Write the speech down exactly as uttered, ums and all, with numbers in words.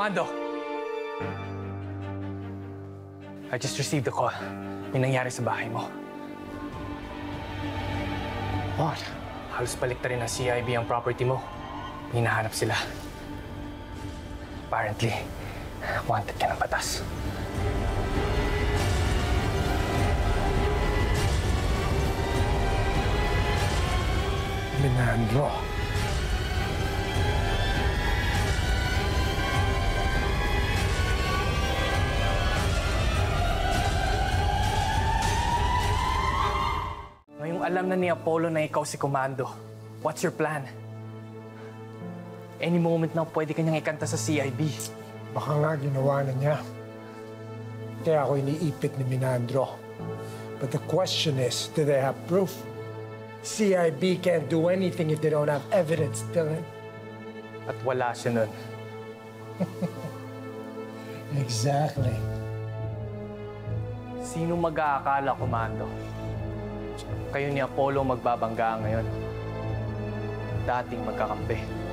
Comando! I just received a call. May nangyari sa bahay mo. What? Halos baliktarin ng C I B ang property mo. Hinahanap sila. Apparently, wanted ka ng batas. Minandro. Ngayong alam na ni Apollo na ikaw si Comando, what's your plan? Any moment na pwede kanyang ikanta sa C I B. Baka nga ginawa na niya. Kaya ako iniipit ni Minandro. But the question is, do they have proof? C I B can't do anything if they don't have evidence, Dylan. At wala siya nun. Exactly. Sino mag-aakala, Comando? Kayo ni Apollo magbabangga ngayon. Dating magkakampi.